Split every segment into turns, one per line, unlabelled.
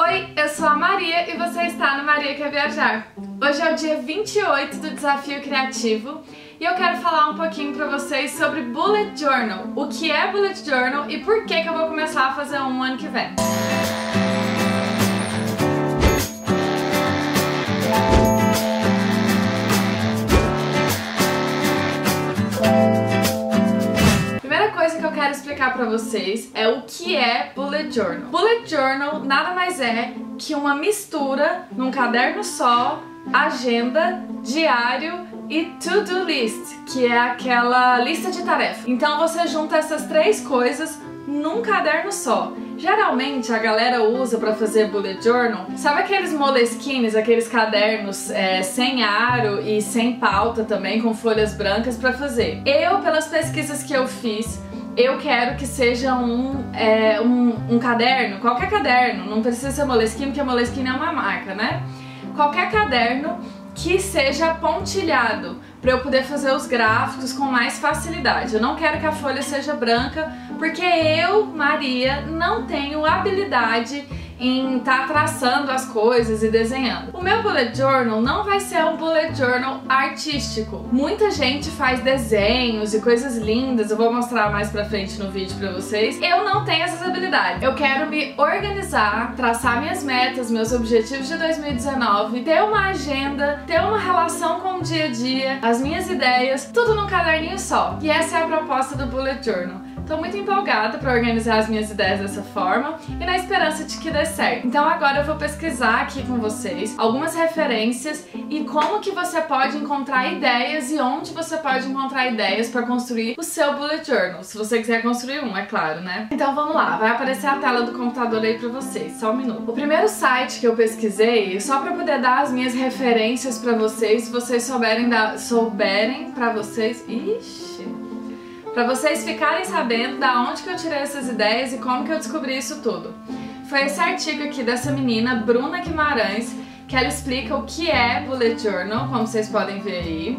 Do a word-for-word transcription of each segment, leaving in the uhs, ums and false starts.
Oi, eu sou a Maria e você está no Maria Quer Viajar. Hoje é o dia vinte e oito do Desafio Criativo e eu quero falar um pouquinho pra vocês sobre Bullet Journal, o que é Bullet Journal e por que que eu vou começar a fazer um ano que vem. Que eu quero explicar pra vocês é o que é Bullet Journal. Bullet Journal nada mais é que uma mistura num caderno só, agenda, diário e to-do list, que é aquela lista de tarefas. Então você junta essas três coisas num caderno só. Geralmente a galera usa pra fazer Bullet Journal, sabe aqueles moleskines, aqueles cadernos é, sem aro e sem pauta também, com folhas brancas pra fazer. Eu, pelas pesquisas que eu fiz, eu quero que seja um, é, um, um caderno, qualquer caderno, não precisa ser Moleskine, porque a Moleskine é uma marca, né? Qualquer caderno que seja pontilhado, para eu poder fazer os gráficos com mais facilidade. Eu não quero que a folha seja branca, porque eu, Maria, não tenho habilidade em estar tá traçando as coisas e desenhando. O meu Bullet Journal não vai ser um Bullet Journal artístico. Muita gente faz desenhos e coisas lindas, eu vou mostrar mais pra frente no vídeo pra vocês. Eu não tenho essas habilidades. Eu quero me organizar, traçar minhas metas, meus objetivos de dois mil e dezenove, ter uma agenda, ter uma relação com o dia a dia, as minhas ideias, tudo num caderninho só. E essa é a proposta do Bullet Journal. Tô muito empolgada para organizar as minhas ideias dessa forma e na esperança de que dê certo. Então agora eu vou pesquisar aqui com vocês algumas referências e como que você pode encontrar ideias e onde você pode encontrar ideias para construir o seu Bullet Journal, se você quiser construir um, é claro, né? Então vamos lá, vai aparecer a tela do computador aí para vocês, só um minuto. O primeiro site que eu pesquisei, só para poder dar as minhas referências para vocês, se vocês souberem, da, souberem para vocês... Ixi... Pra vocês ficarem sabendo da onde que eu tirei essas ideias e como que eu descobri isso tudo. Foi esse artigo aqui dessa menina, Bruna Guimarães, que ela explica o que é Bullet Journal, como vocês podem ver aí.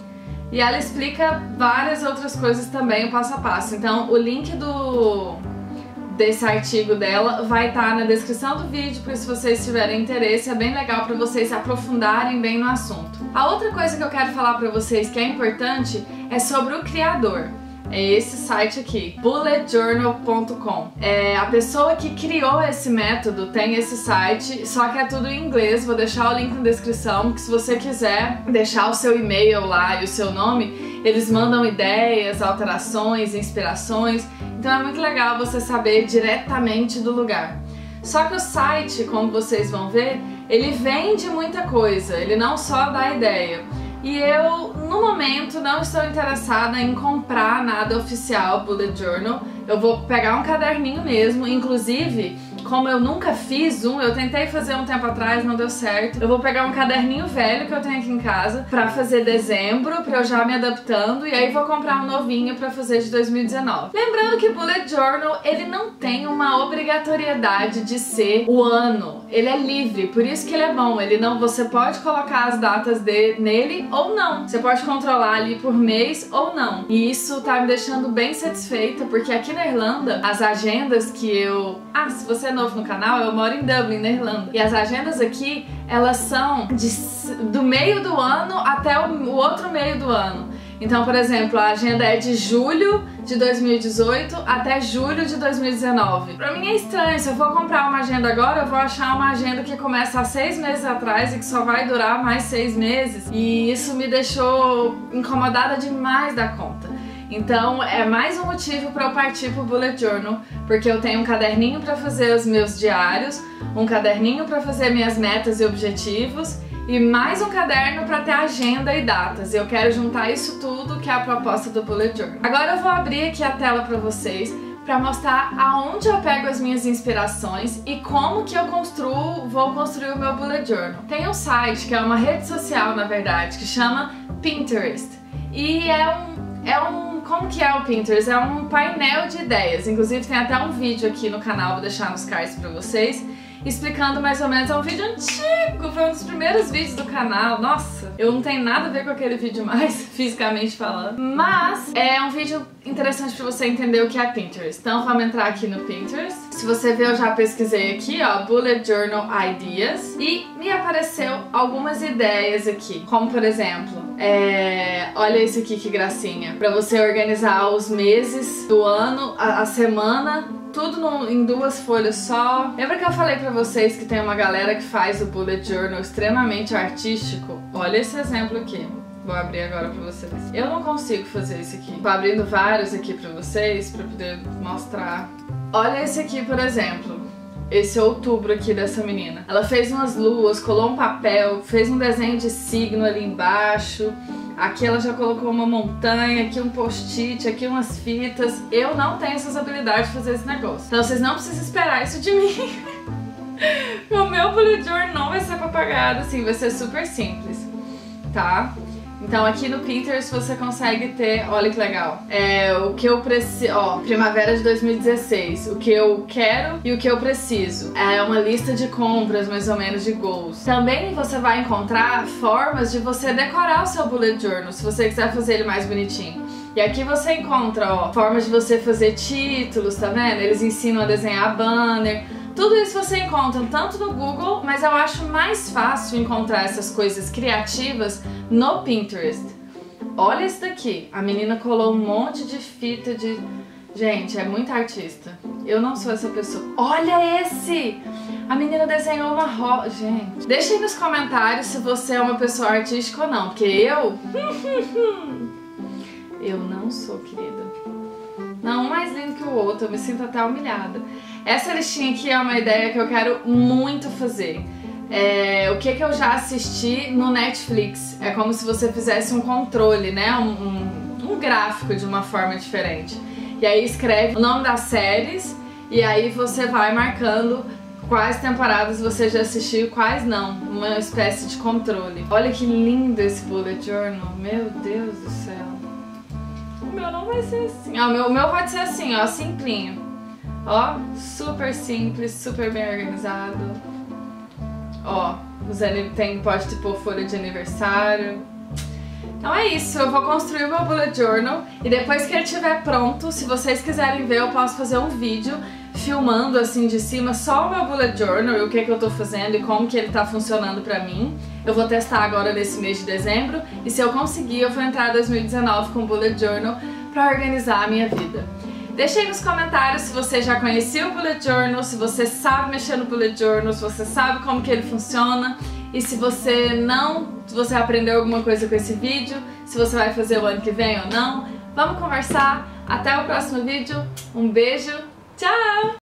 E ela explica várias outras coisas também, o passo a passo. Então o link do desse artigo dela vai estar na descrição do vídeo, porque se vocês tiverem interesse é bem legal para vocês se aprofundarem bem no assunto. A outra coisa que eu quero falar para vocês que é importante é sobre o criador. É esse site aqui, bullet journal ponto com. É, a pessoa que criou esse método tem esse site, só que é tudo em inglês. Vou deixar o link na descrição, que se você quiser deixar o seu e-mail lá e o seu nome, eles mandam ideias, alterações, inspirações. Então é muito legal você saber diretamente do lugar. Só que o site, como vocês vão ver, ele vende muita coisa, ele não só dá ideia. E eu, no momento, não estou interessada em comprar nada oficial Bullet Journal. Eu vou pegar um caderninho mesmo, inclusive, como eu nunca fiz um, eu tentei fazer um tempo atrás, não deu certo. Eu vou pegar um caderninho velho que eu tenho aqui em casa pra fazer dezembro, pra eu já me adaptando, e aí vou comprar um novinho pra fazer de dois mil e dezenove. Lembrando que Bullet Journal, ele não tem uma obrigatoriedade de ser o ano. Ele é livre, por isso que ele é bom. Ele não, você pode colocar as datas de, nele ou não. Você pode controlar ali por mês ou não. E isso tá me deixando bem satisfeita, porque aqui na Irlanda, as agendas que eu... Ah, se você é novo no canal, eu moro em Dublin, na Irlanda. E as agendas aqui, elas são de, do meio do ano até o, o outro meio do ano. Então, por exemplo, a agenda é de julho de dois mil e dezoito até julho de dois mil e dezenove. Pra mim é estranho, se eu for comprar uma agenda agora, eu vou achar uma agenda que começa há seis meses atrás e que só vai durar mais seis meses. E isso me deixou incomodada demais da conta. Então é mais um motivo para eu partir pro Bullet Journal, porque eu tenho um caderninho para fazer os meus diários, um caderninho para fazer minhas metas e objetivos e mais um caderno para ter agenda e datas. Eu quero juntar isso tudo, que é a proposta do Bullet Journal. Agora eu vou abrir aqui a tela para vocês para mostrar aonde eu pego as minhas inspirações e como que eu construo, vou construir o meu Bullet Journal. Tem um site que é uma rede social, na verdade, que chama Pinterest. E é um, é um, como que é o Pinterest? É um painel de ideias. Inclusive tem até um vídeo aqui no canal, vou deixar nos cards para vocês, explicando mais ou menos. É um vídeo antigo, foi um dos primeiros vídeos do canal. Nossa, eu não tenho nada a ver com aquele vídeo mais, fisicamente falando. Mas é um vídeo interessante pra você entender o que é Pinterest. Então vamos entrar aqui no Pinterest. Se você ver, eu já pesquisei aqui, ó, Bullet Journal Ideas, e me apareceu algumas ideias aqui, como por exemplo, é... olha isso aqui que gracinha, pra você organizar os meses do ano, a, a semana, tudo no, em duas folhas só. Lembra que eu falei pra vocês que tem uma galera que faz o Bullet Journal extremamente artístico? Olha esse exemplo aqui. Vou abrir agora pra vocês. Eu não consigo fazer isso aqui. Tô abrindo vários aqui pra vocês, pra poder mostrar. Olha esse aqui, por exemplo. Esse outubro aqui dessa menina. Ela fez umas luas, colou um papel, fez um desenho de signo ali embaixo. Aqui ela já colocou uma montanha, aqui um post-it, aqui umas fitas. Eu não tenho essas habilidades de fazer esse negócio. Então vocês não precisam esperar isso de mim. O meu bullet journal não vai ser propagado assim, vai ser super simples, tá? Então aqui no Pinterest você consegue ter, olha que legal, é, o que eu preciso, ó, primavera de dois mil e dezesseis, o que eu quero e o que eu preciso. É uma lista de compras, mais ou menos, de goals. Também você vai encontrar formas de você decorar o seu bullet journal, se você quiser fazer ele mais bonitinho. E aqui você encontra, ó, formas de você fazer títulos, tá vendo? Eles ensinam a desenhar banner. Tudo isso você encontra tanto no Google, mas eu acho mais fácil encontrar essas coisas criativas no Pinterest. Olha isso daqui, a menina colou um monte de fita de... Gente, é muito artista. Eu não sou essa pessoa. Olha esse! A menina desenhou uma rosa. Gente, deixa aí nos comentários se você é uma pessoa artística ou não, porque eu... eu não sou, querida. Não, um mais lindo que o outro, eu me sinto até humilhada. Essa listinha aqui é uma ideia que eu quero muito fazer. É, o que que eu já assisti no Netflix. É como se você fizesse um controle, né? Um, um, um gráfico de uma forma diferente. E aí escreve o nome das séries e aí você vai marcando quais temporadas você já assistiu e quais não. Uma espécie de controle. Olha que lindo esse bullet journal. Meu Deus do céu. O meu não vai ser assim. Ah, o meu, o meu pode ser assim, ó, simplinho. Ó, super simples, super bem organizado. Ó, tem, pode ter pôr folha de aniversário. Então é isso, eu vou construir o meu bullet journal e depois que ele estiver pronto, se vocês quiserem ver, eu posso fazer um vídeo filmando assim de cima só o meu bullet journal e o que que eu tô fazendo e como que ele tá funcionando pra mim. Eu vou testar agora nesse mês de dezembro e se eu conseguir, eu vou entrar em dois mil e dezenove com o bullet journal pra organizar a minha vida. Deixa aí nos comentários se você já conhecia o bullet journal, se você sabe mexer no bullet journal, se você sabe como que ele funciona e se você não, se você aprendeu alguma coisa com esse vídeo, se você vai fazer o ano que vem ou não. Vamos conversar. Até o próximo vídeo. Um beijo. Tchau!